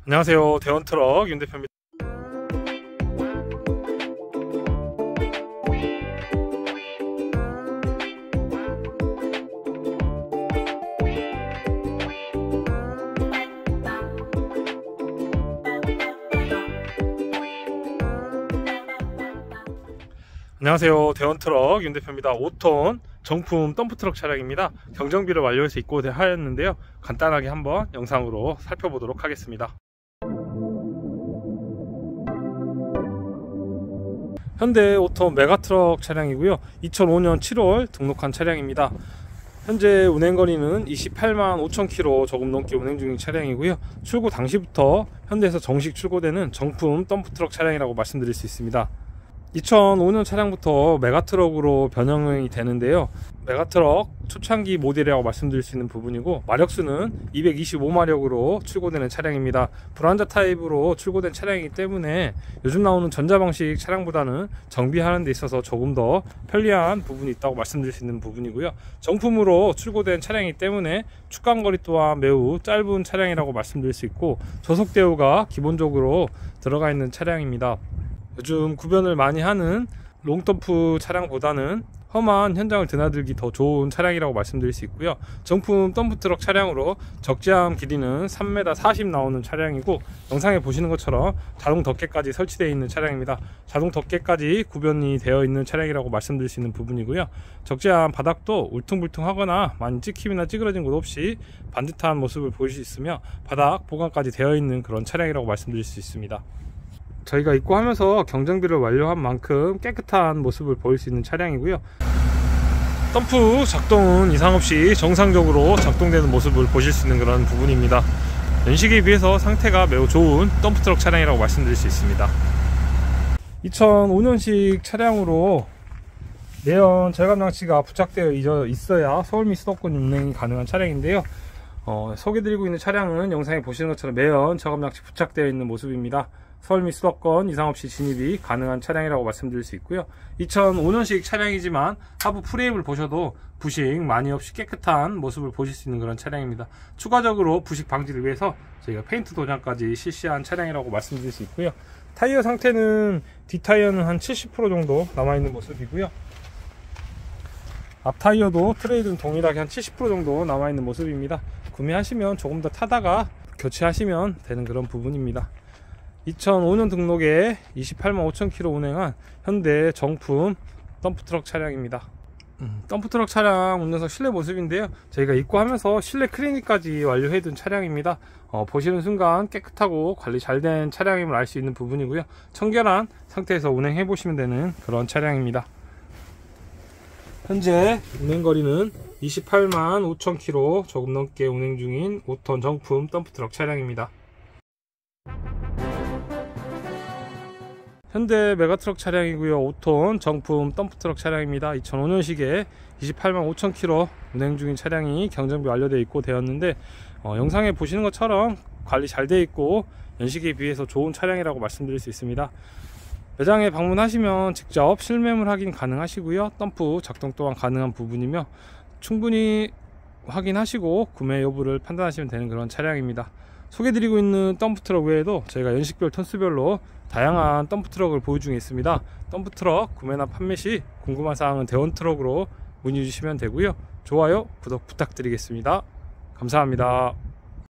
안녕하세요. 대원트럭 윤 대표입니다. 안녕하세요. 대원트럭 윤 대표입니다. 5톤 정품 덤프트럭 차량입니다. 경정비를 완료해서 입고 하였는데요. 간단하게 한번 영상으로 살펴보도록 하겠습니다. 현대 5톤 메가트럭 차량이고요. 2005년 7월 등록한 차량입니다. 현재 운행거리는 28만 5천 킬로 조금 넘게 운행 중인 차량이고요. 출고 당시부터 현대에서 정식 출고되는 정품 덤프트럭 차량이라고 말씀드릴 수 있습니다. 2005년 차량부터 메가트럭으로 변형이 되는데요. 메가트럭 초창기 모델이라고 말씀드릴 수 있는 부분이고, 마력수는 225마력으로 출고되는 차량입니다. 불안자 타입으로 출고된 차량이기 때문에 요즘 나오는 전자방식 차량보다는 정비하는 데 있어서 조금 더 편리한 부분이 있다고 말씀드릴 수 있는 부분이고요. 정품으로 출고된 차량이기 때문에 축간거리 또한 매우 짧은 차량이라고 말씀드릴 수 있고, 저속 대우가 기본적으로 들어가 있는 차량입니다. 요즘 구변을 많이 하는 롱덤프 차량보다는 험한 현장을 드나들기 더 좋은 차량이라고 말씀드릴 수 있고요. 정품 덤프트럭 차량으로 적재함 길이는 3m 40 나오는 차량이고, 영상에 보시는 것처럼 자동 덮개까지 설치되어 있는 차량입니다. 자동 덮개까지 구변이 되어 있는 차량이라고 말씀드릴 수 있는 부분이고요. 적재함 바닥도 울퉁불퉁하거나 많이 찍힘이나 찌그러진 곳 없이 반듯한 모습을 보일 수 있으며, 바닥 보강까지 되어 있는 그런 차량이라고 말씀드릴 수 있습니다. 저희가 입고하면서 경정비를 완료한 만큼 깨끗한 모습을 보일 수 있는 차량이고요. 덤프 작동은 이상 없이 정상적으로 작동되는 모습을 보실 수 있는 그런 부분입니다. 연식에 비해서 상태가 매우 좋은 덤프트럭 차량이라고 말씀드릴 수 있습니다. 2005년식 차량으로 내연 절감 장치가 부착되어 있어야 서울 및 수도권 운행이 가능한 차량인데요. 소개드리고 있는 차량은 영상에 보시는 것처럼 매연 절감 장치 부착되어 있는 모습입니다. 서울 및 수도권 이상 없이 진입이 가능한 차량이라고 말씀드릴 수 있고요. 2005년식 차량이지만 하부 프레임을 보셔도 부식 많이 없이 깨끗한 모습을 보실 수 있는 그런 차량입니다. 추가적으로 부식 방지를 위해서 저희가 페인트 도장까지 실시한 차량이라고 말씀드릴 수 있고요. 타이어 상태는 뒷타이어는 한 70% 정도 남아있는 모습이고요. 앞 타이어도 트레이드는 동일하게 한 70% 정도 남아있는 모습입니다. 구매하시면 조금 더 타다가 교체하시면 되는 그런 부분입니다. 2005년 등록에 28만 5천 킬로 운행한 현대 정품 덤프트럭 차량입니다. 덤프트럭 차량 운전석 실내 모습인데요. 저희가 입고하면서 실내 클리닉까지 완료해둔 차량입니다. 보시는 순간 깨끗하고 관리 잘 된 차량임을 알 수 있는 부분이고요. 청결한 상태에서 운행해 보시면 되는 그런 차량입니다. 현재 운행거리는 28만 5천 킬로 조금 넘게 운행 중인 5톤 정품 덤프트럭 차량입니다. 현대 메가트럭 차량이고요. 5톤 정품 덤프트럭 차량입니다. 2005년식에 28만 5천 킬로 운행 중인 차량이 경정비 완료되어 있고 되었는데, 영상에 보시는 것처럼 관리 잘 되어 있고 연식에 비해서 좋은 차량이라고 말씀드릴 수 있습니다. 매장에 방문하시면 직접 실매물 확인 가능하시고요. 덤프 작동 또한 가능한 부분이며, 충분히 확인하시고 구매 여부를 판단하시면 되는 그런 차량입니다. 소개드리고 있는 덤프트럭 외에도 저희가 연식별 톤수별로 다양한 덤프트럭을 보유 중에 있습니다. 덤프트럭 구매나 판매 시 궁금한 사항은 대원트럭으로 문의 주시면 되고요. 좋아요, 구독 부탁드리겠습니다. 감사합니다.